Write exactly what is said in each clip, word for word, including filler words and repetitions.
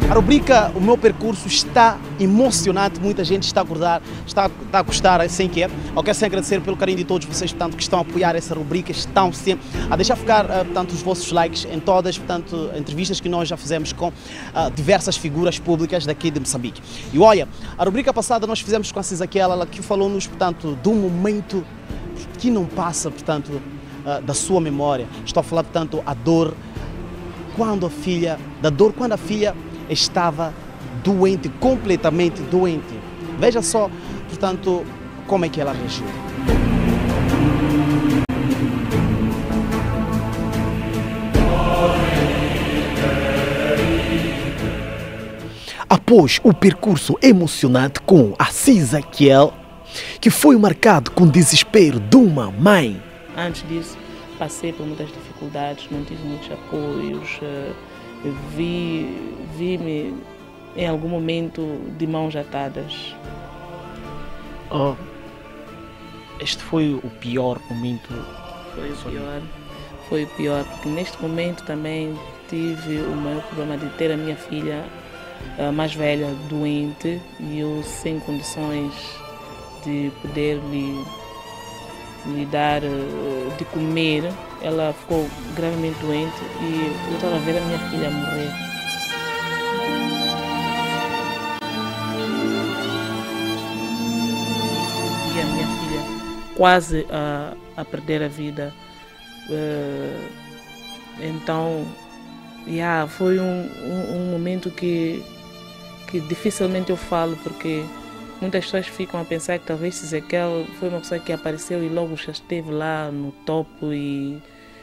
A rubrica O Meu Percurso está emocionante, muita gente está a acordar, está, está a gostar, sem que é. Eu quero sempre agradecer pelo carinho de todos vocês, portanto, que estão a apoiar essa rubrica, estão sempre a deixar ficar, portanto, os vossos likes em todas, portanto, entrevistas que nós já fizemos com uh, diversas figuras públicas daqui de Moçambique. E olha, a rubrica passada nós fizemos com a Cisaquiel, ela que falou-nos, portanto, de um momento que não passa, portanto, uh, da sua memória. Estou a falar, portanto, a dor quando a filha, da dor quando a filha estava doente, completamente doente. Veja só, portanto, como é que ela reagiu. Após o percurso emocionante com a Cisaquiel, que foi marcado com o desespero de uma mãe. Antes disso, passei por muitas dificuldades, não tive muitos apoios, vi, vi-me em algum momento de mãos atadas. Oh, este foi o pior momento? Foi o pior, foi o pior, porque neste momento também tive o maior problema de ter a minha filha a mais velha doente e eu sem condições de poder lhe, lhe dar de comer. Ela ficou gravemente doente e eu estava a ver a minha filha morrer. E a minha filha quase a, a perder a vida. Uh, então, yeah, foi um, um, um momento que, que dificilmente eu falo, porque muitas pessoas ficam a pensar que talvez Cisaquiel foi uma pessoa que apareceu e logo já esteve lá no topo e...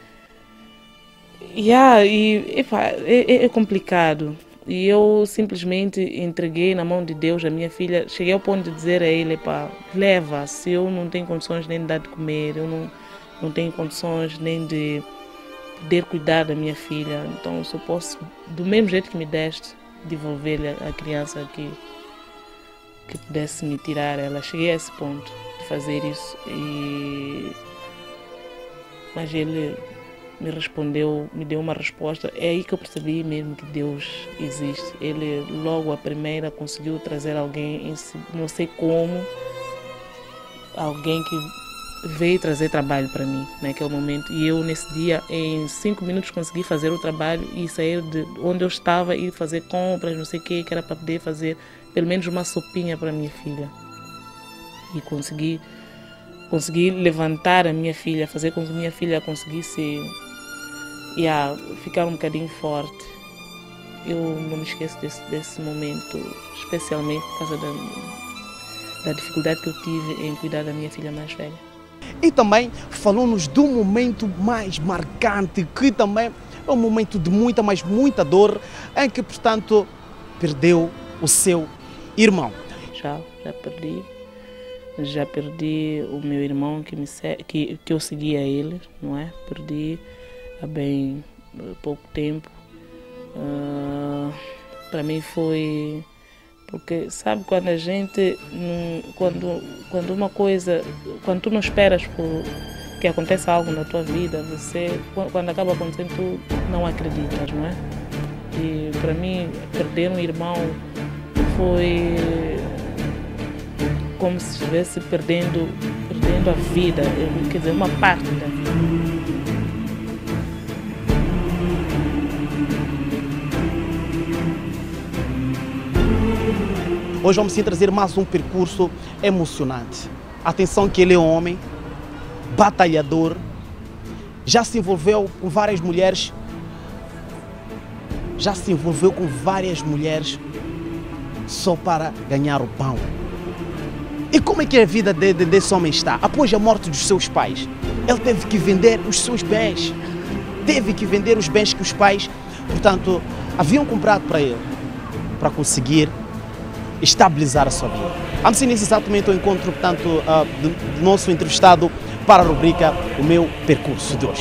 Yeah, e epa, é, é complicado. E eu simplesmente entreguei na mão de Deus a minha filha. Cheguei ao ponto de dizer a ele, epa, leva, se eu não tenho condições nem de dar de comer, eu não, não tenho condições nem de poder cuidar da minha filha. Então eu só posso, do mesmo jeito que me deste, devolver-lhe a criança que... que pudesse me tirar ela. Cheguei a esse ponto de fazer isso, e... mas ele me respondeu, me deu uma resposta. É aí que eu percebi mesmo que Deus existe. Ele logo a primeira conseguiu trazer alguém, não sei como, alguém que veio trazer trabalho para mim naquele momento. E eu nesse dia, em cinco minutos, consegui fazer o trabalho e sair de onde eu estava e fazer compras, não sei o que, que era para poder fazer pelo menos uma sopinha para a minha filha. E consegui, consegui levantar a minha filha, fazer com que a minha filha conseguisse yeah, ficar um bocadinho forte. Eu não me esqueço desse, desse momento, especialmente por causa da, da dificuldade que eu tive em cuidar da minha filha mais velha. E também falou-nos do momento mais marcante, que também é um momento de muita, mas muita dor, em que, portanto, perdeu o seu irmão. Já, já perdi. Já perdi o meu irmão que, me, que, que eu seguia ele, não é? Perdi há bem pouco tempo. Uh, para mim foi... Porque, sabe, quando a gente... Quando, quando uma coisa... Quando tu não esperas por que aconteça algo na tua vida, você... Quando acaba acontecendo, tu não acreditas, não é? E para mim, perder um irmão foi como se estivesse perdendo, perdendo a vida, quer dizer, uma parte da vida. Hoje vamos sim trazer mais um percurso emocionante. Atenção que ele é um homem, batalhador, já se envolveu com várias mulheres, já se envolveu com várias mulheres só para ganhar o pão. E como é que a vida de, de, desse homem está? Após a morte dos seus pais, ele teve que vender os seus bens. Teve que vender os bens que os pais, portanto, haviam comprado para ele, para conseguir estabilizar a sua vida. Vamos nesse exato momento ao encontro, portanto, uh, do, do nosso entrevistado para a rubrica O Meu Percurso de hoje.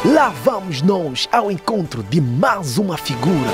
Lá vamos nós ao encontro de mais uma figura.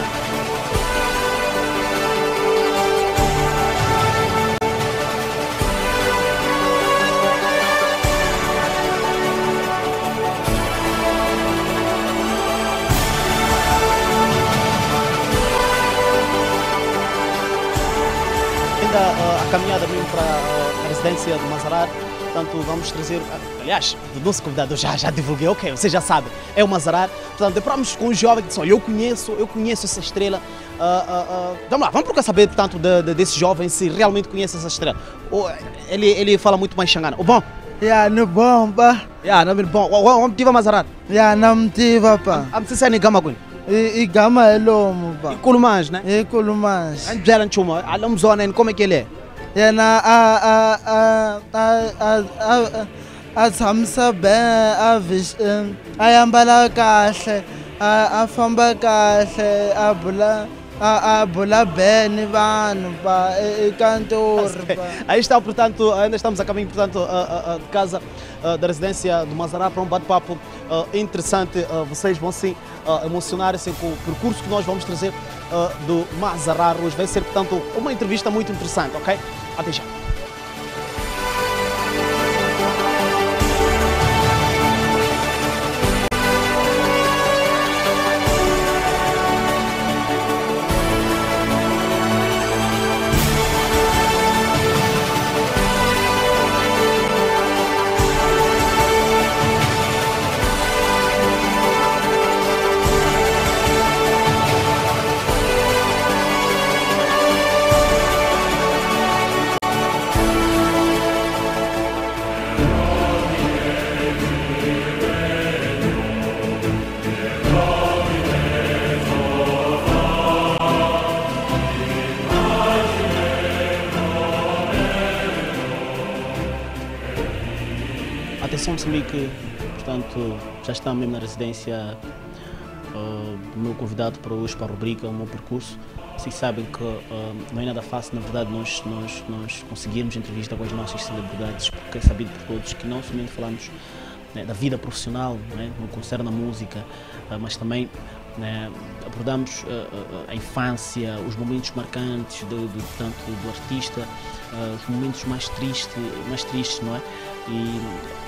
Ainda uh, a caminhada mesmo para uh, a residência do Mazarar, portanto vamos trazer, uh, aliás, do nosso convidado eu já, já divulguei, ok, você já sabe, é o Mazarar, portanto deparamos com um jovem que disse, olha, eu conheço, eu conheço essa estrela, uh, uh, uh, vamos lá, vamos procurar saber, portanto, de, de, desse jovem se realmente conhece essa estrela. Oh, ele, ele fala muito mais xangana. O bom? Ya, no bom, pá. Ya, não é bom. Onde tive Mazarar? Ya, não tive, pá. Am se sai gama kun. E gama é lomo, pá. E culumans, né? E culumans. An jalan chuma, alam zona, como é que ele é? Ya na a a a a a a thamsa bem, a vis, a ambala kahle, a a famba kahle, a bula a a bula bem, vano, pá. E cantor, pá. Aí está, portanto, ainda estamos a caminho, portanto, uh, uh, de casa uh, da residência do Mazarar para um bate-papo uh, interessante. Uh, vocês vão sim uh, emocionar-se com o percurso que nós vamos trazer uh, do Mazarar hoje. Vai ser, portanto, uma entrevista muito interessante, ok? Até já. Atenção Moçambique, portanto, já está mesmo na residência uh, do meu convidado para hoje, para a rubrica, o meu percurso. Vocês sabem que uh, não é nada fácil, na verdade, nós, nós, nós conseguirmos entrevista com as nossas celebridades, porque é sabido por todos que não somente falamos, né, da vida profissional, né, no que concerne a música, uh, mas também, né, abordamos uh, a infância, os momentos marcantes do, do, portanto, do artista, uh, os momentos mais tristes, mais tristes, não é? E,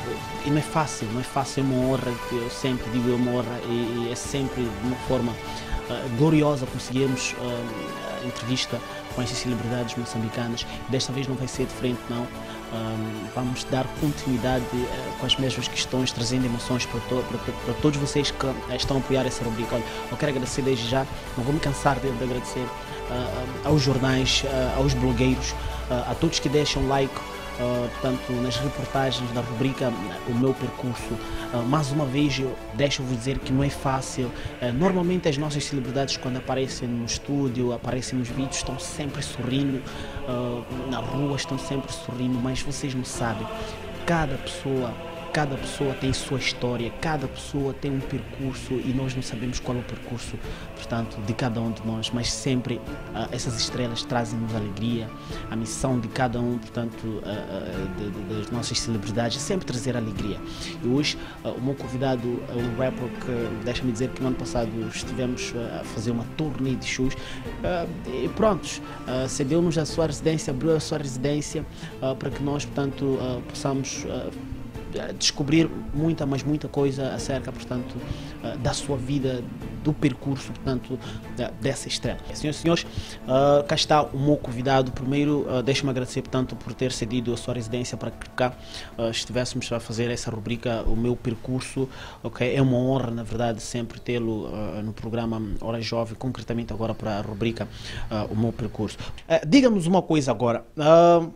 e não é fácil, não é fácil, é uma honra, eu sempre digo, é uma honra e, e é sempre de uma forma uh, gloriosa conseguirmos uh, a entrevista com essas celebridades moçambicanas. Desta vez não vai ser diferente, não. Um, vamos dar continuidade uh, com as mesmas questões, trazendo emoções para, to para, para todos vocês que uh, estão a apoiar essa rubrica. Olha, eu quero agradecer desde já, não vou me cansar de, de agradecer uh, aos jornais, uh, aos blogueiros, uh, a todos que deixam like, Uh, portanto, nas reportagens da rubrica O Meu Percurso. Uh, mais uma vez, eu deixo-vos dizer que não é fácil. Uh, normalmente as nossas celebridades, quando aparecem no estúdio, aparecem nos vídeos, estão sempre sorrindo, uh, na rua estão sempre sorrindo, mas vocês não sabem, cada pessoa Cada pessoa tem sua história, cada pessoa tem um percurso e nós não sabemos qual é o percurso, portanto, de cada um de nós, mas sempre uh, essas estrelas trazem-nos alegria. A missão de cada um, portanto, uh, uh, de, de, das nossas celebridades é sempre trazer alegria. E hoje uh, o meu convidado é um rapper que, deixa-me dizer que no ano passado estivemos uh, a fazer uma turnê de shows uh, e prontos, uh, cedeu-nos a sua residência, abriu a sua residência uh, para que nós, portanto, uh, possamos uh, descobrir muita, mas muita coisa acerca, portanto, da sua vida, do percurso, portanto, dessa estrela. Senhoras e senhores, uh, cá está o meu convidado. Primeiro, uh, deixe-me agradecer, portanto, por ter cedido a sua residência para que cá uh, estivéssemos a fazer essa rubrica, o meu percurso. Okay? É uma honra, na verdade, sempre tê-lo uh, no programa Hora Jovem, concretamente agora para a rubrica uh, o meu percurso. Uh, Diga-nos uma coisa agora. Uh,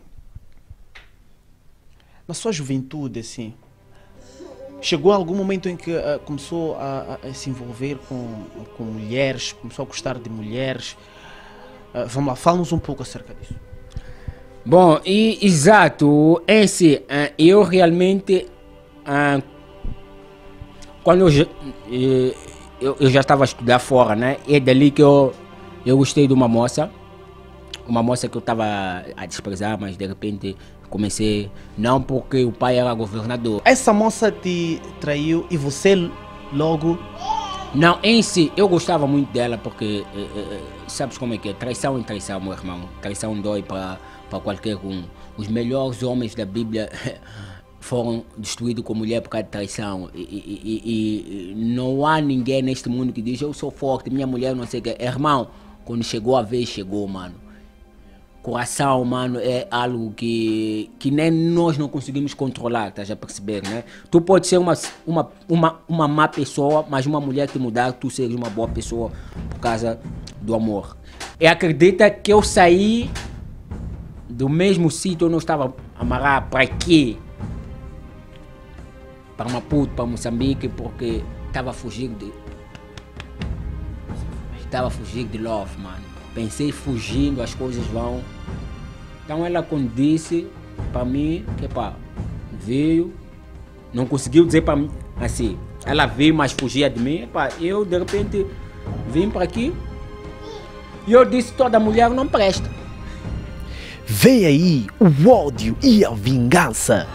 Na sua juventude, assim, chegou algum momento em que uh, começou a, a, a se envolver com, com mulheres, começou a gostar de mulheres? Uh, vamos lá, fala-nos um pouco acerca disso. Bom, e, exato, esse, uh, eu realmente, uh, quando eu, eu, eu já estava a estudar fora, né, é dali que eu, eu gostei de uma moça, uma moça que eu estava a desprezar, mas de repente comecei, não porque o pai era governador. Essa moça te traiu e você logo... Não, em si, eu gostava muito dela porque, eh, eh, sabes como é que é? Traição é traição, meu irmão. Traição dói para qualquer um. Os melhores homens da Bíblia foram destruídos com mulher por causa de traição. E, e, e, e não há ninguém neste mundo que diz, eu sou forte, minha mulher não sei o que. Irmão, quando chegou a vez, chegou, mano. Coração, mano, é algo que, que nem nós não conseguimos controlar, estás a perceber, né? Tu pode ser uma, uma, uma, uma má pessoa, mas uma mulher que mudar, tu seres uma boa pessoa por causa do amor. E acredita que eu saí do mesmo sítio, eu não estava amarrado para quê? Para Maputo, para Moçambique, porque estava a fugir de... Estava a fugir de love, mano. Pensei fugindo, as coisas vão. Então ela quando disse para mim que pá, veio, não conseguiu dizer para mim assim, ela veio mas fugia de mim, pá, eu de repente vim para aqui e eu disse toda mulher não presta. Vem aí o ódio e a vingança.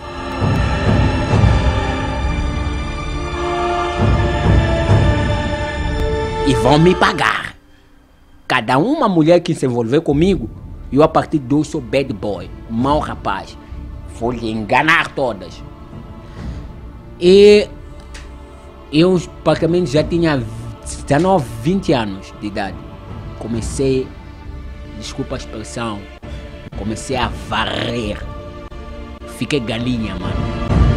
E vão me pagar. Cada uma mulher que se envolver comigo, eu a partir de hoje sou bad boy, mau rapaz. Vou lhe enganar todas. E eu praticamente já tinha dezenove, vinte anos de idade. Comecei, desculpa a expressão, comecei a varrer. Fiquei galinha, mano.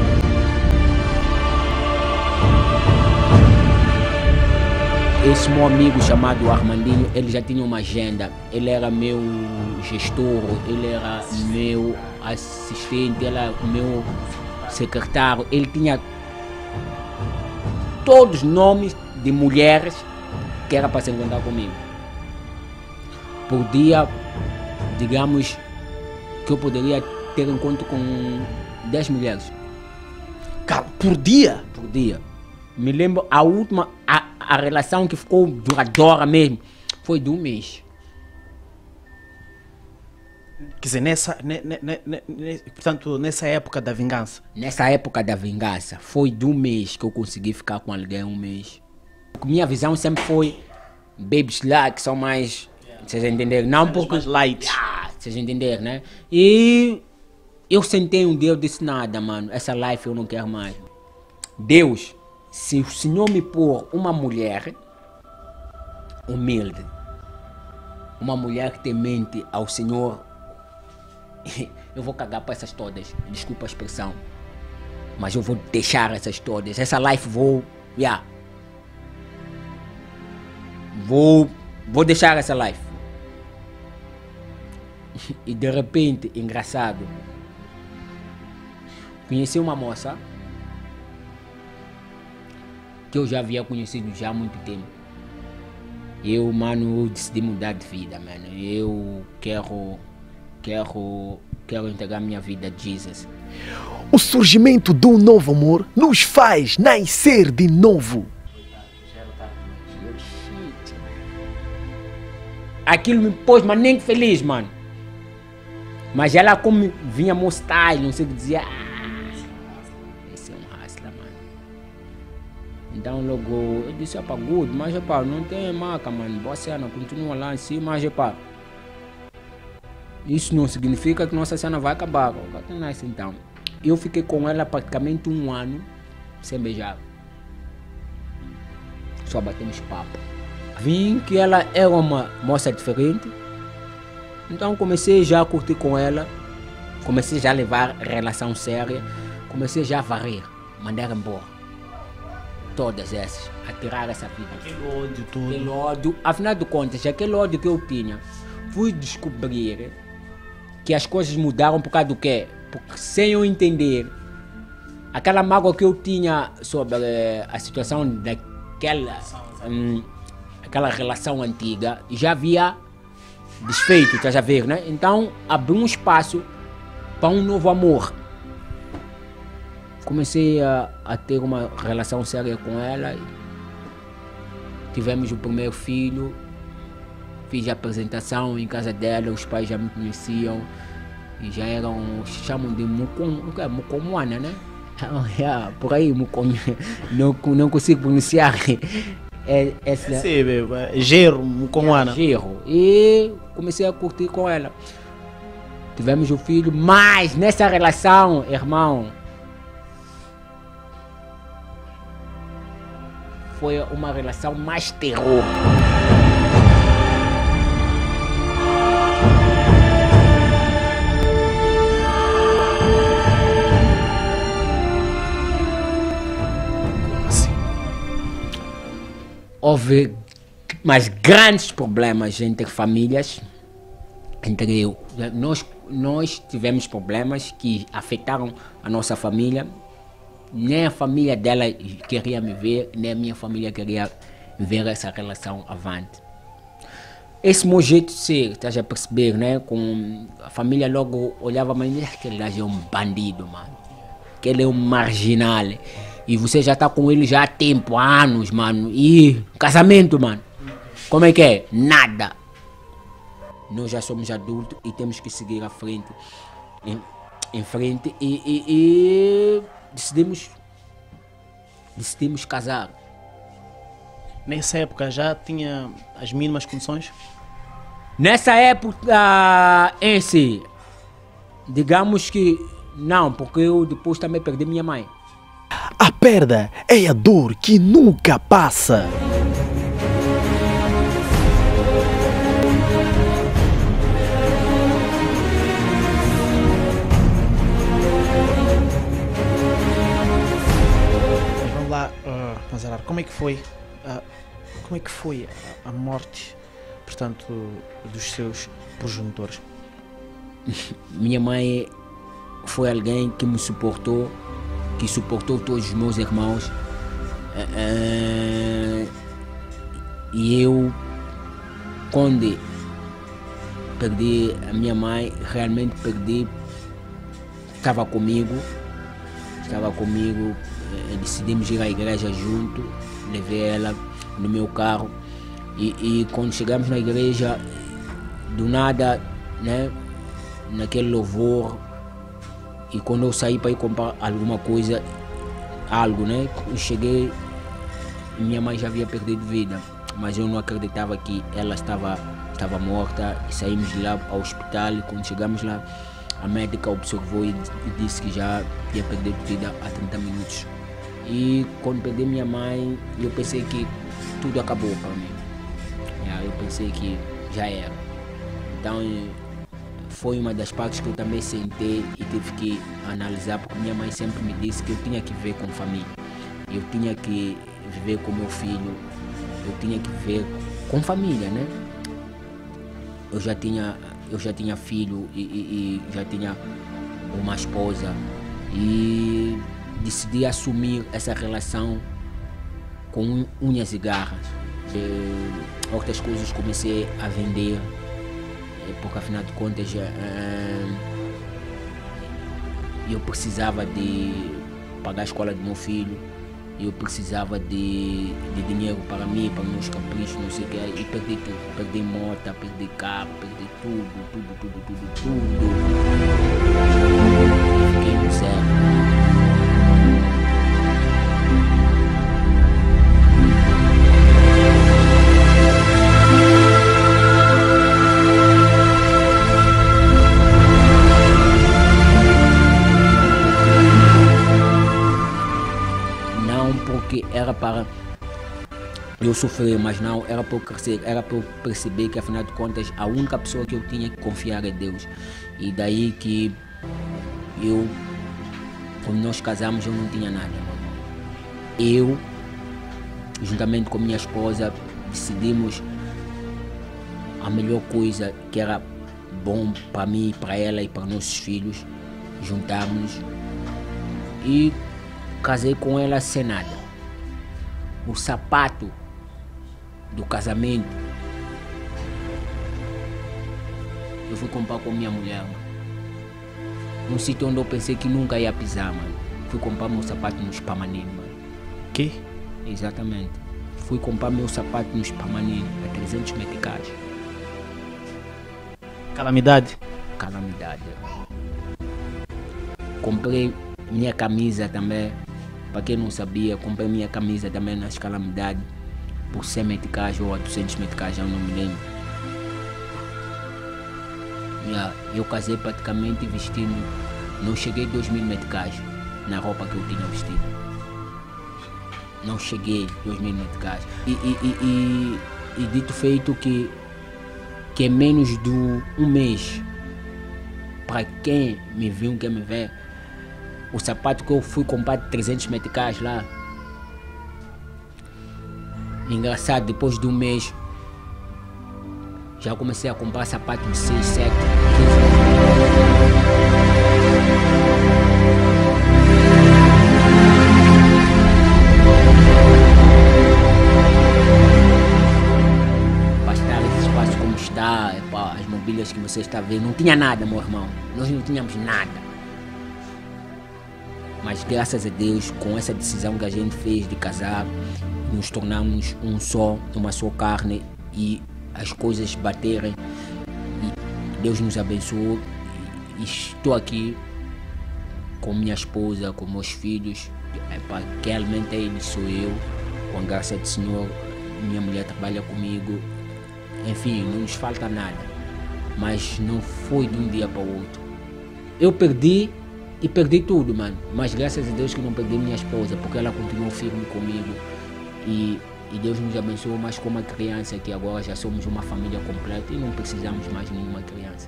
Esse meu amigo chamado Armandinho, ele já tinha uma agenda. Ele era meu gestor, ele era meu assistente, ele era meu secretário. Ele tinha todos os nomes de mulheres que era para se encontrar comigo. Por dia, digamos que eu poderia ter encontro com dez mulheres. Cara, por dia? Por dia. Me lembro, a última, a, a relação que ficou duradoura mesmo, foi de um mês. Quer dizer, nessa, ne, ne, ne, ne, portanto, nessa época da vingança. Nessa época da vingança, foi de um mês que eu consegui ficar com alguém, um mês. Minha visão sempre foi babies lá, que são mais, vocês entenderam? Não porque... mais light. Ah, vocês entenderam, né? E eu sentei um dia, eu disse nada, mano, essa life eu não quero mais. Deus, se o Senhor me pôr uma mulher humilde, uma mulher que tem mente ao Senhor, eu vou cagar para essas todas, desculpa a expressão, mas eu vou deixar essas todas, essa life vou, yeah, vou, vou deixar essa life. E de repente, engraçado, conheci uma moça que eu já havia conhecido já há muito tempo. Eu, mano, eu decidi mudar de vida, mano. Eu quero, quero, quero entregar minha vida a Jesus. O surgimento de um novo amor nos faz nascer de novo. Aquilo me pôs, mas nem feliz, mano. Mas ela como vinha meu style, não sei o que dizia. Então logo eu disse, pá, good, mas pá, não tem marca, mano, boa cena, continua lá em cima, mas pá, isso não significa que nossa cena vai acabar, nice, então. Eu fiquei com ela praticamente um ano sem beijar, só batemos papo. Vi que ela era uma moça diferente, então comecei já a curtir com ela, comecei já a levar relação séria, comecei já a varrer, mandar embora. Todas essas, a tirar essa vida. Aquele ódio todo. Aquele ódio, afinal de contas, aquele ódio que eu tinha, fui descobrir que as coisas mudaram por causa do quê? Porque sem eu entender, aquela mágoa que eu tinha sobre uh, a situação daquela um, aquela relação antiga, já havia desfeito, estás a ver, né? Então, abriu um espaço para um novo amor. Comecei a, a ter uma relação séria com ela. Tivemos o primeiro filho. Fiz a apresentação em casa dela. Os pais já me conheciam. E já eram, chamam de mucomoana, né? Oh, yeah, por aí mo con- não, não consigo pronunciar é, essa Sim, é, Gero, Muconguana. Giro. E comecei a curtir com ela. Tivemos um filho, mas nessa relação, irmão, foi uma relação mais terror. Houve mais grandes problemas entre famílias. Entre eu, nós, nós tivemos problemas que afetaram a nossa família. Nem a família dela queria me ver, nem a minha família queria ver essa relação avante. Esse meu jeito de ser, estás a perceber, né? Com a família logo olhava, mas aquele gajo é um bandido, mano. Aquele é um marginal. E você já está com ele já há tempo, há anos, mano. E casamento, mano. Como é que é? Nada. Nós já somos adultos e temos que seguir à frente. Em, em frente e, e, e decidimos, decidimos casar. Nessa época já tinha as mínimas condições? Nessa época, em si, digamos que não, porque eu depois também perdi minha mãe. A perda é a dor que nunca passa. Mas vamos lá, uh, Mazarar, como é que foi, uh, como é que foi a, a morte, portanto, dos seus progenitores? Minha mãe foi alguém que me suportou, que suportou todos os meus irmãos. Uh, e eu, quando perdi a minha mãe, realmente perdi, estava comigo, estava comigo, uh, decidimos ir à igreja junto, levei ela no meu carro e, e quando chegamos na igreja, do nada, né, naquele louvor, e quando eu saí para ir comprar alguma coisa, algo, né? Eu cheguei, minha mãe já havia perdido vida, mas eu não acreditava que ela estava, estava morta. E saímos de lá ao hospital e quando chegamos lá, a médica observou e, e disse que já tinha perdido vida há trinta minutos. E quando perdi minha mãe, eu pensei que tudo acabou para mim. Eu pensei que já era. Então, foi uma das partes que eu também sentei e tive que analisar, porque minha mãe sempre me disse que eu tinha que viver com família. Eu tinha que viver com meu filho, eu tinha que viver com família, né? Eu já tinha, eu já tinha filho e, e, e já tinha uma esposa e decidi assumir essa relação com unhas e garras. E outras coisas comecei a vender, porque afinal de contas uh, eu precisava de pagar a escola do meu filho, eu precisava de, de dinheiro para mim, para meus caprichos, não sei o que, e perdi tudo, perdi moto, perdi carro, perdi tudo, tudo, tudo, tudo, tudo. Fiquei no zero. Era para eu sofrer, mas não, era para eu crescer, era para eu perceber que afinal de contas a única pessoa que eu tinha que confiar é Deus. E daí que eu, quando nós casamos, eu não tinha nada. Eu, juntamente com minha esposa, decidimos a melhor coisa que era bom para mim, para ela e para nossos filhos, juntarmos e casei com ela sem nada. O sapato do casamento eu fui comprar com minha mulher, mano. Um sítio onde eu pensei que nunca ia pisar, mano. Fui comprar meu sapato no Spamanini, mano. Que? Exatamente. Fui comprar meu sapato no Spamanini a trezentos meticais. Calamidade? Calamidade. Comprei minha camisa também. Para quem não sabia, comprei minha camisa também nas Calamidade por cem meticais ou duzentos meticais, já não me lembro. Yeah, eu casei praticamente vestindo, não cheguei a dois mil meticais na roupa que eu tinha vestido. Não cheguei a dois mil meticais. E, e, e, e, e dito feito que, que é menos de um mês, para quem me viu, quem me vê, o sapato que eu fui comprar de trezentos meticais lá, engraçado, depois de um mês já comecei a comprar sapato de seis, sete, quinze. Para estar esse espaço como está, epa, as mobílias que você está vendo, não tinha nada, meu irmão, nós não tínhamos nada. Mas graças a Deus, com essa decisão que a gente fez de casar, nos tornamos um só, uma só carne, e as coisas baterem, e Deus nos abençoou, e estou aqui com minha esposa, com meus filhos, epa, que realmente eles sou eu, com a graça do Senhor, minha mulher trabalha comigo, enfim, não nos falta nada, mas não foi de um dia para o outro. Eu perdi, e perdi tudo, mano, mas graças a Deus que não perdi minha esposa, porque ela continuou firme comigo, e, e Deus nos abençoou, mas como uma criança, que agora já somos uma família completa e não precisamos mais de nenhuma criança.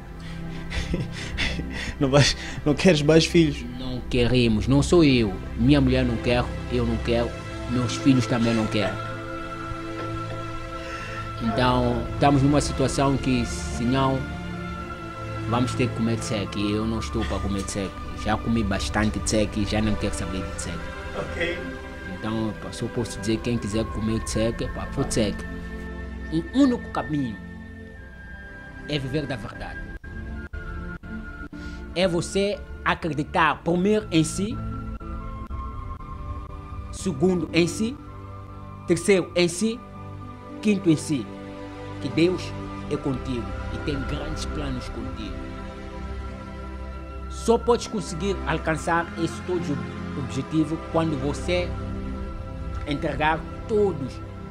Não, vais, não queres mais filhos? Não queremos, não sou eu, minha mulher não quer, eu não quero, meus filhos também não querem. Então, estamos numa situação que, se não, vamos ter que comer tseque, e eu não estou para comer tseque. Já comi bastante tseque e já não quero saber de tseque. Ok. Então, só posso dizer, quem quiser comer tseque, para o tseque. O único caminho é viver da verdade. É você acreditar, primeiro, em si, segundo, em si, terceiro, em si, quinto, em si, que Deus é contigo e tem grandes planos contigo. Só podes conseguir alcançar esse todo objetivo quando você entregar todos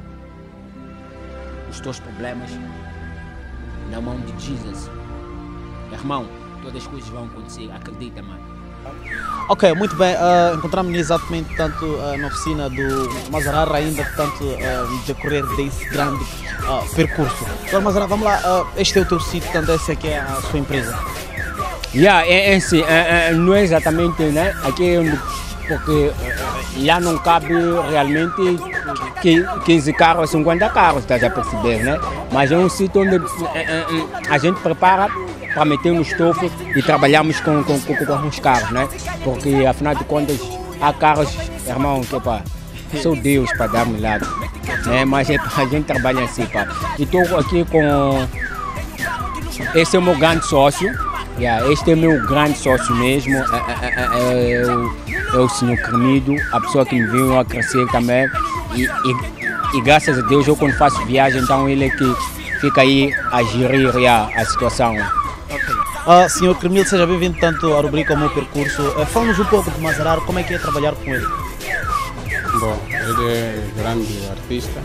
os teus problemas na mão de Jesus. Irmão, todas as coisas vão acontecer, acredita, mano. Ok, muito bem, uh, encontramos-nos exatamente tanto uh, na oficina do Mazarar, ainda portanto uh, no decorrer desse grande uh, percurso. Agora, Mazarar, vamos lá, uh, este é o teu sítio, portanto essa aqui é a sua empresa. Yeah, é, é, sim, é, é, não é exatamente, né? Aqui é onde, porque lá não cabe realmente quinze carros, cinquenta carros, estás a perceber, né? Mas é um sítio onde é, é, a gente prepara para meter no estofo e trabalhamos com, com, com, com os carros, né? Porque afinal de contas há carros, irmão, que pá, sou Deus para dar milagre, né? Mas é, a gente trabalha assim, pá. E estou aqui com, esse é o meu grande sócio. Yeah, este é o meu grande sócio mesmo, é, é, é, é, o, é o senhor Cremido, a pessoa que me viu a crescer também, e, e, e graças a Deus eu quando faço viagem, então ele é que fica aí a gerir yeah, a situação. Okay. Uh, senhor Cremido, seja bem-vindo tanto à rubrica ao meu percurso. Uh, Fala-nos um pouco de Mazarar, como é que é trabalhar com ele? Bom, ele é grande artista.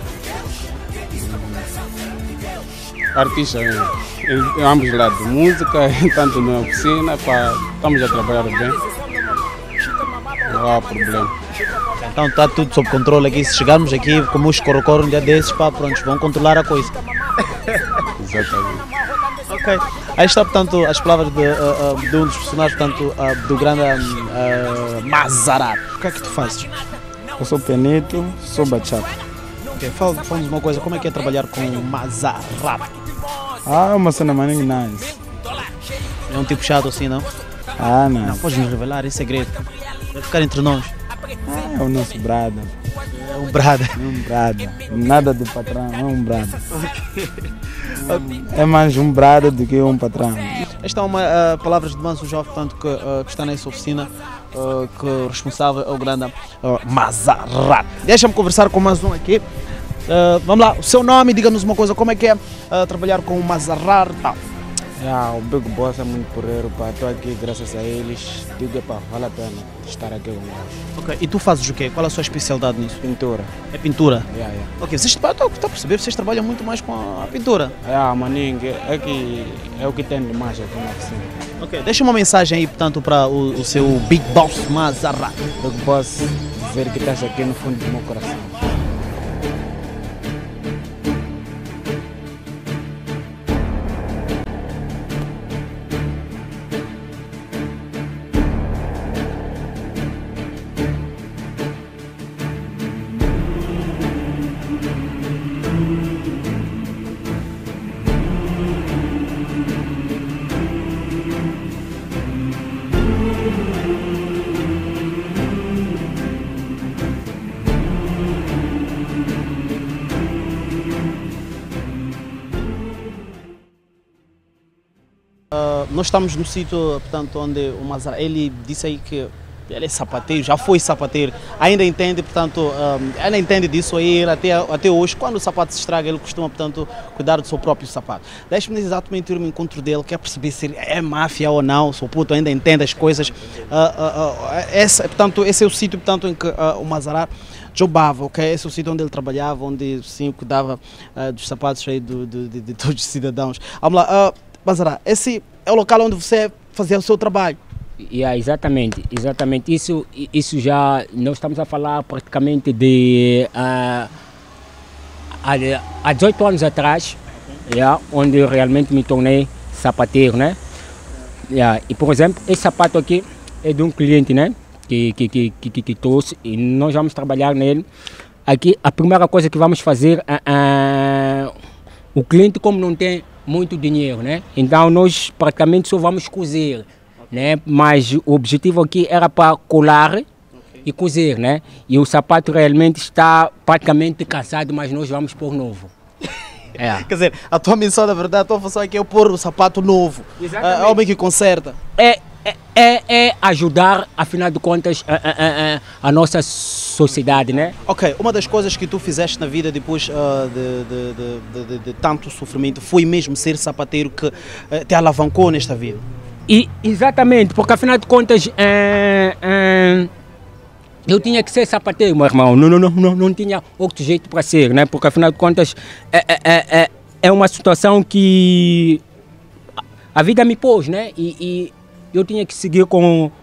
Artista em, em ambos os lados, música, tanto na oficina, pra, estamos a trabalhar bem, não há problema. Então está tudo sob controle aqui, se chegarmos aqui como os corocoro um dia desses, pá, pronto, vão controlar a coisa. Exatamente. Ok, aí está portanto as palavras de, uh, uh, de um dos personagens portanto, uh, do grande uh, Mazarar. O que é que tu fazes? Eu sou Peneto, sou bachata. Okay, fala, fala-nos uma coisa, como é que é trabalhar com o Mazarar? Ah, é uma cena maninho nice. É um tipo chato assim, não? Ah, não. Não, podes nos revelar, é segredo. Vai ficar entre nós. Ah, é o nosso brada. É um brada. É um brada. Nada de patrão, é um brada. É mais um brada do que um patrão. Esta é uma uh, palavras de Manso Jovem, portanto, que, uh, que está nessa oficina, uh, que o responsável é o grande uh, Mazarar. Deixa-me conversar com mais um aqui. Uh, vamos lá, o seu nome, diga-nos uma coisa, como é que é uh, trabalhar com o Mazarar? Tá. Yeah, o Big Boss é muito porreiro, pá. Estou aqui graças a eles. Digo, pá, vale a pena estar aqui com eles. Ok, e tu fazes o quê? Qual é a sua especialidade nisso? Pintura. É pintura? Yeah, yeah. Ok, vocês estou a perceber, vocês trabalham muito mais com a, a pintura. Yeah, maninho, é, que, é o que tem de mais aqui na oficina. Ok, deixa uma mensagem aí, portanto, para o, o seu Big Boss Mazarra. Big Boss, dizer que estás aqui no fundo do meu coração. Uh, nós estamos no sítio, portanto, onde o Mazarra, ele disse aí que ele é sapateiro, já foi sapateiro, ainda entende, portanto, um, ainda entende disso aí até, até hoje. Quando o sapato se estraga, ele costuma, portanto, cuidar do seu próprio sapato. Deixe-me exatamente ir ao encontro dele, quer perceber se ele é máfia ou não, se o puto ainda entende as coisas. Uh, uh, uh, esse, portanto, esse é o sítio, portanto, em que uh, o Mazarra jobava, ok? Esse é o sítio onde ele trabalhava, onde sim cuidava uh, dos sapatos aí do, do, de, de todos os cidadãos. Vamos lá, uh, Mazarra, esse é o local onde você fazia o seu trabalho? Yeah, exatamente, exatamente. Isso, isso já, nós estamos a falar praticamente de uh, há, há dezoito anos atrás, yeah, onde eu realmente me tornei sapateiro, né? Yeah, e por exemplo, esse sapato aqui é de um cliente, né? Que, que, que, que, que trouxe e nós vamos trabalhar nele. Aqui a primeira coisa que vamos fazer, uh, uh, o cliente como não tem muito dinheiro, né? Então nós praticamente só vamos cozer, né? Mas o objetivo aqui era para colar okay. e cozer, né? E o sapato realmente está praticamente cansado, mas nós vamos pôr novo. É. Quer dizer, a tua missão, na verdade, a tua função aqui é pôr o sapato novo. É homem que conserta. É, é, é, é ajudar, afinal de contas, a, a, a, a nossa sociedade, né? Ok, uma das coisas que tu fizeste na vida depois uh, de, de, de, de, de tanto sofrimento foi mesmo ser sapateiro que uh, te alavancou nesta vida. E, exatamente, porque afinal de contas é, é, eu tinha que ser sapateiro, meu irmão, não, não, não, não, não tinha outro jeito para ser, né? Porque afinal de contas é, é, é, é uma situação que a vida me pôs, né? E, e eu tinha que seguir com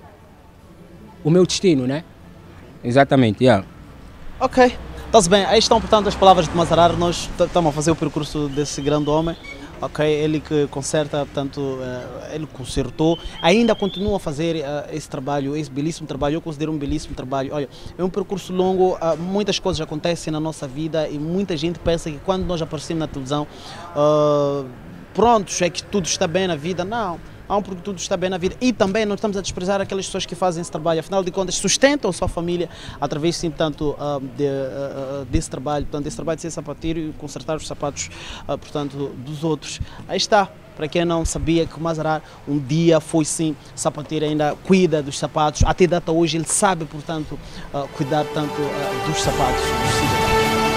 o meu destino, né? Exatamente, yeah. Ok, está-se bem, aí estão portanto as palavras de Mazarra, nós estamos a fazer o percurso desse grande homem. Ok, ele que conserta, portanto, uh, ele consertou, ainda continua a fazer uh, esse trabalho, esse belíssimo trabalho, eu considero um belíssimo trabalho. Olha, é um percurso longo, uh, muitas coisas acontecem na nossa vida e muita gente pensa que quando nós aparecemos na televisão, uh, prontos, é que tudo está bem na vida. Não. Há um porque tudo está bem na vida e também não estamos a desprezar aquelas pessoas que fazem esse trabalho, afinal de contas sustentam a sua família através sim, portanto, uh, de, uh, desse trabalho, portanto, desse trabalho de ser sapateiro e consertar os sapatos uh, portanto, dos outros. Aí está, para quem não sabia que o Mazarra um dia foi sim sapateiro, ainda cuida dos sapatos, até data hoje ele sabe, portanto, uh, cuidar tanto uh, dos sapatos dos cidadãos.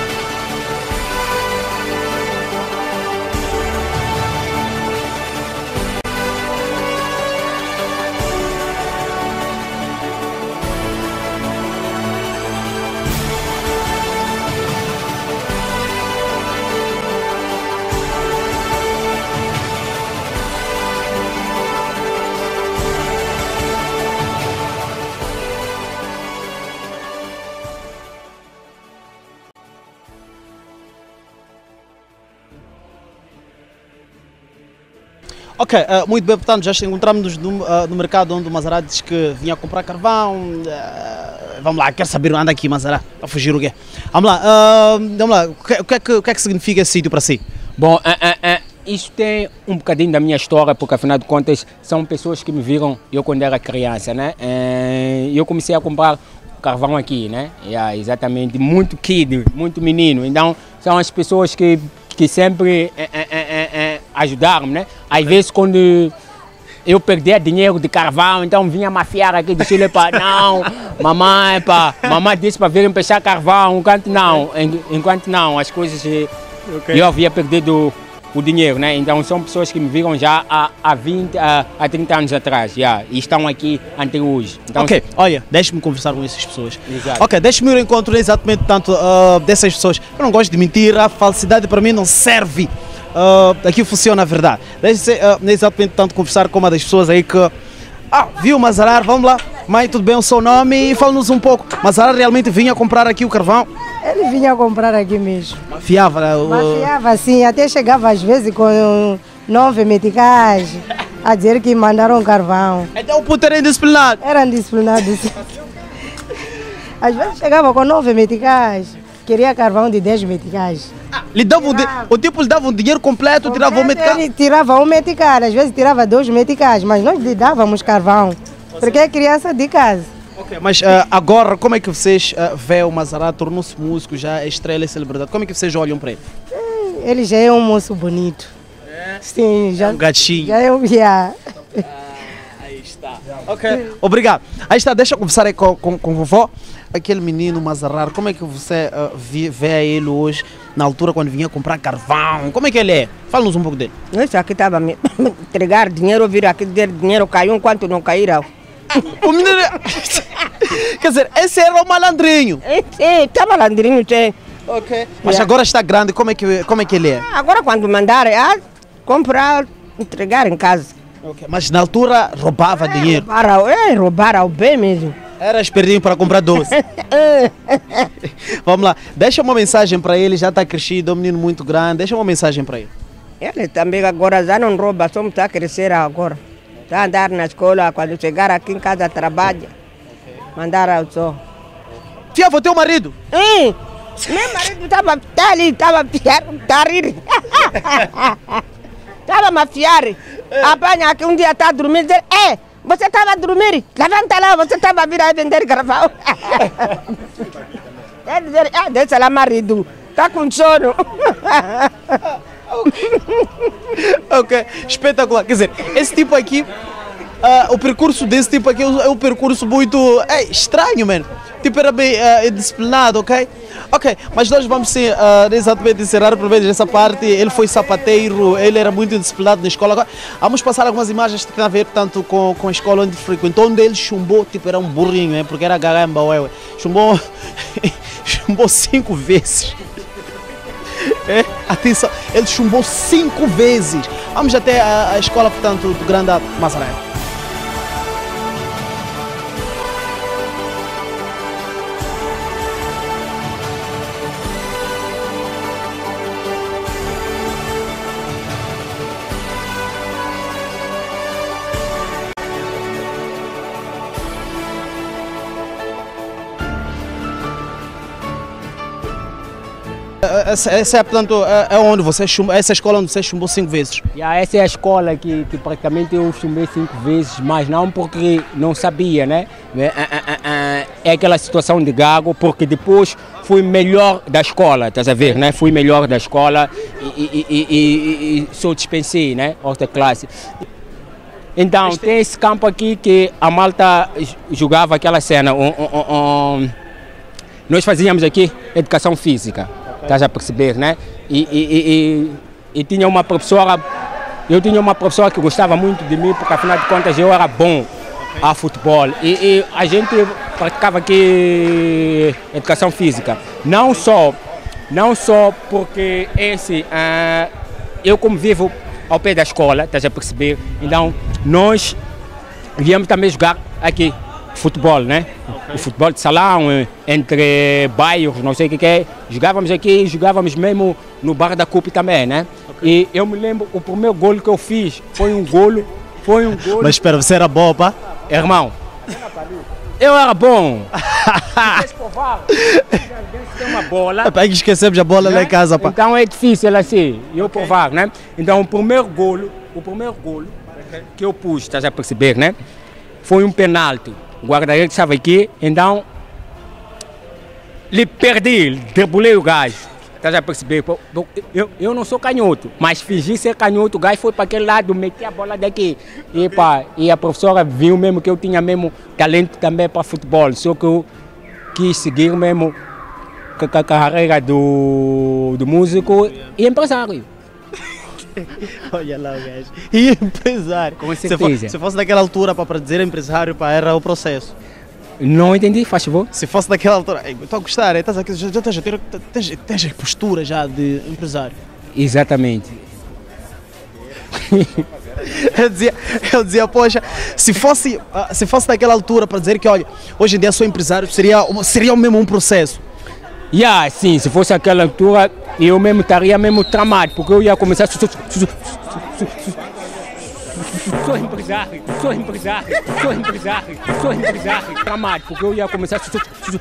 Ok, uh, muito bem, portanto, já encontramos-nos no, uh, no mercado onde o Mazarra diz que vinha comprar carvão. Uh, vamos lá, quero saber onde anda aqui, Mazarra, a fugir o quê? Vamos lá, uh, vamos lá, o que, o, que é que, o que é que significa esse sítio para si? Bom, uh, uh, uh, isto tem um bocadinho da minha história, porque afinal de contas são pessoas que me viram eu quando era criança, né? Uh, eu comecei a comprar carvão aqui, né? Yeah, exatamente, muito kid, muito menino, então são as pessoas que que sempre é, é, é, é, ajudaram, né? Às vezes quando eu perdia dinheiro de carvão, então vinha mafiar aqui de Chile para não, mamãe, pá, mamãe disse para vir emprestar carvão, enquanto não, enquanto não, as coisas okay. Eu havia perdido o dinheiro, né? Então são pessoas que me viram já há, há vinte, há, há trinta anos atrás, yeah, e estão aqui até hoje. Então, ok, olha, deixe-me conversar com essas pessoas. Exato. Ok, deixe-me ir ao encontro exatamente tanto uh, dessas pessoas. Eu não gosto de mentir, a falsidade para mim não serve. Uh, aqui funciona a verdade. Deixe-me uh, exatamente tanto conversar com uma das pessoas aí que... Ah, viu Mazarar, vamos lá. Mãe, tudo bem, o seu nome? E fala-nos um pouco. Mazarar realmente vinha comprar aqui o carvão? Ele vinha comprar aqui mesmo. Mafiava? Uh... Mafiava, sim. Até chegava às vezes com nove meticais a dizer que mandaram carvão. Então o puto era indisciplinado? Era indisciplinado, sim. Às vezes chegava com nove meticais. Queria carvão de dez meticais. Ah, lhe dava de... O tipo lhe dava um dinheiro completo, completo tirava um metical? Ele tirava um metical, às vezes tirava dois meticais, mas nós lhe dávamos carvão. Porque é criança de casa. Ok, mas uh, agora, como é que vocês uh, veem o Mazarar, tornou-se músico, já é estrela e celebridade? Como é que vocês olham para ele? Ele já é um moço bonito. É? Sim, já. É um gatinho. Já é um já. Ah, aí está. Ok, obrigado. Aí está, deixa eu conversar aí com, com, com a vovó. Aquele menino Mazarar, como é que você uh, vê, vê ele hoje, na altura quando vinha comprar carvão? Como é que ele é? Fala-nos um pouco dele. Isso aqui estava me entregar dinheiro, vir aqui dizer dinheiro caiu enquanto não caíram. O menino... Quer dizer, esse era o malandrinho. Sim, está malandrinho, sim. Ok. Mas yeah. Agora está grande, como é que, como é, que ele é? Agora quando mandarem, ah, comprar, entregar em casa. Okay. Mas na altura roubava é, dinheiro? Roubaram, é, roubaram bem mesmo. Era espertinho para comprar doce. Vamos lá, deixa uma mensagem para ele, já está crescido, é um menino muito grande, deixa uma mensagem para ele. Ele também agora já não rouba, só está a crescer agora. Está a andar na escola, quando chegar aqui em casa trabalha. Mandar ao sol. Tia, vou ter um marido? Sim, meu marido estava tá ali, estava a fiar, está a rir. Estava a mafiar. Apanha aqui um dia está a dormir e dizer, é, você estava a dormir, levanta lá, você estava a vir a vender carvão. É dizer, ah, deixa lá marido, está com sono. Ok, espetacular. Quer dizer, esse tipo aqui, uh, o percurso desse tipo aqui é um percurso muito é, estranho, mano. Tipo, era bem uh, disciplinado, ok? Ok, mas nós vamos sim, uh, exatamente encerrar por meio dessa parte. Ele foi sapateiro, ele era muito disciplinado na escola. Agora, vamos passar algumas imagens que têm a ver tanto com, com a escola onde frequentou, onde ele chumbou, tipo, era um burrinho, né? Porque era garamba, ué, chumbou, chumbou cinco vezes. É, atenção, ele chumbou cinco vezes. Vamos até a, a escola, portanto, do Grande Mazaré. Essa, essa é, portanto, é onde você chumbou, essa é a escola onde você chumbou cinco vezes? Yeah, essa é a escola que, que praticamente eu chumbei cinco vezes, mas não porque não sabia, né? É aquela situação de gago, porque depois fui melhor da escola, estás a ver, né? Fui melhor da escola e, e, e, e, e só dispensei, né? Outra classe. Então, tem esse campo aqui que a malta jogava aquela cena. Um, um, um, nós fazíamos aqui educação física. Estás a perceber, né? E, e, e, e, e tinha uma professora, eu tinha uma professora que gostava muito de mim, porque afinal de contas eu era bom a futebol. E, e a gente praticava aqui educação física. Não só, não só porque esse, uh, eu como vivo ao pé da escola, estás a perceber? Então nós viemos também jogar aqui futebol, né? Okay. O futebol de salão, entre bairros, não sei o que, que é. Jogávamos aqui, jogávamos mesmo no bar da Cup também, né? Okay. E eu me lembro, o primeiro golo que eu fiz foi um golo, foi um golo... Mas espera, você era bom, pá? Irmão, eu era bom. Tem uma bola. É para que esquecemos a bola, né? Lá em casa, pá. Então é difícil assim, eu okay. provar, né? Então o primeiro golo, o primeiro golo okay. que eu pus, estás a perceber, né? Foi um penalti. O guarda-redes estava aqui, então lhe perdi, debulei o gajo. Estás a perceber? Eu, eu não sou canhoto, mas fingi ser canhoto, o gajo foi para aquele lado, meti a bola daqui. E, pá, e a professora viu mesmo que eu tinha mesmo talento também para futebol, só que eu quis seguir mesmo com a carreira do, do músico e empresário. Olha lá o gajo. E empresário. Com Se, certeza. fo- se fosse daquela altura para dizer empresário, pá, era o processo. Não entendi, faz favor. Se fosse daquela altura, ei, estou a gostar, é, estás aqui, já, já, já, tens, tens, tens a postura já de empresário. Exatamente. Eu dizia, eu dizia, poxa, se fosse, ah, se fosse daquela altura para dizer que, olha, hoje em dia sou empresário, seria, seria mesmo um processo. E yeah, sim, se fosse aquela altura, eu mesmo estaria mesmo tramado, porque eu ia começar. Sou, sou, sou, sou empresário, sou empresário, sou empresário, sou empresário, tramado, porque eu ia começar. Sou, sou,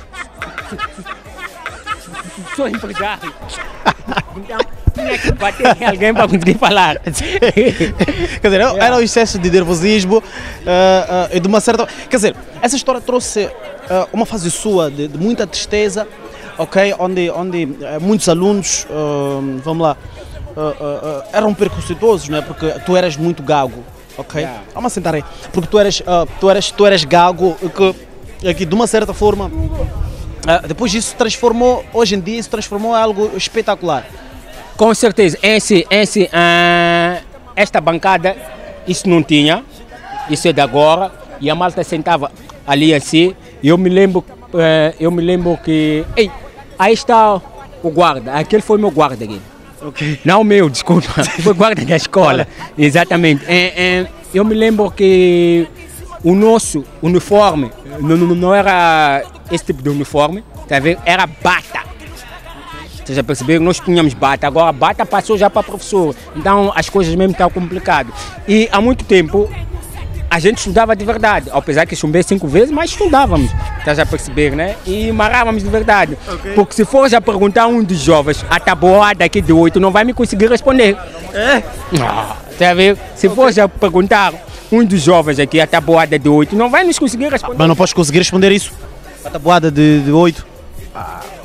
sou empresário. Então, tinha que bater em alguém para conseguir falar. Quer dizer, era um excesso de nervosismo uh, uh, e de uma certa. Quer dizer, essa história trouxe uh, uma fase sua de, de muita tristeza, ok? Onde, onde uh, muitos alunos, uh, vamos lá, uh, uh, uh, eram preconceituosos, não é? Porque tu eras muito gago, ok? Yeah. Vamos sentar aí. Porque tu eras, uh, tu eras, tu eras gago, que, que de uma certa forma, uh, depois disso transformou, hoje em dia, isso transformou em algo espetacular. Com certeza, esse, esse, ah, esta bancada, isso não tinha, isso é de agora, e a malta sentava ali assim, e eu me lembro, eh, eu me lembro que, ei, aí está o guarda, aquele foi meu guarda aqui. Okay. Não meu, desculpa, foi guarda da escola, exatamente. É, é, eu me lembro que o nosso uniforme não, não, não era esse tipo de uniforme, tá vendo? Era bata. Vocês já perceberam? Nós tínhamos bata, agora a bata passou já para professor, então as coisas mesmo estão complicadas. E há muito tempo a gente estudava de verdade, apesar que chumbei cinco vezes, mas estudávamos, estás já a perceber, né? E marávamos de verdade. Okay. Porque se for já perguntar a um dos jovens, a tabuada aqui de oito, não vai me conseguir responder. É? Ah, tá vendo? Se for já perguntar um dos jovens aqui, a tabuada de oito, não vai nos conseguir responder. Mas não podes conseguir responder isso? A tabuada de oito? Ah.